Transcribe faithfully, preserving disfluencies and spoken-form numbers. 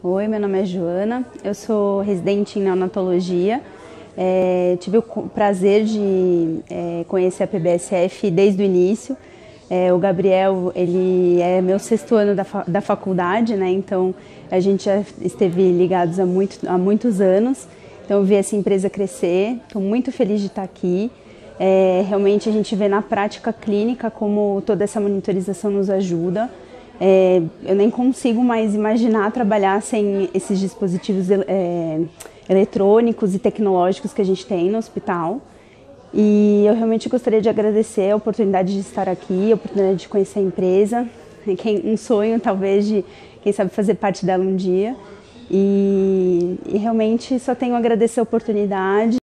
Oi, meu nome é Joana, eu sou residente em neonatologia. É, tive o prazer de é, conhecer a P B S F desde o início. É, o Gabriel, ele é meu sexto ano da, fa da faculdade, né? Então a gente já esteve ligados há, muito, há muitos anos. Então eu vi essa empresa crescer, estou muito feliz de estar aqui. É, realmente a gente vê na prática clínica como toda essa monitorização nos ajuda. É, eu nem consigo mais imaginar trabalhar sem esses dispositivos é, eletrônicos e tecnológicos que a gente tem no hospital. E eu realmente gostaria de agradecer a oportunidade de estar aqui, a oportunidade de conhecer a empresa, um sonho talvez de, quem sabe, fazer parte dela um dia. E, e realmente só tenho a agradecer a oportunidade.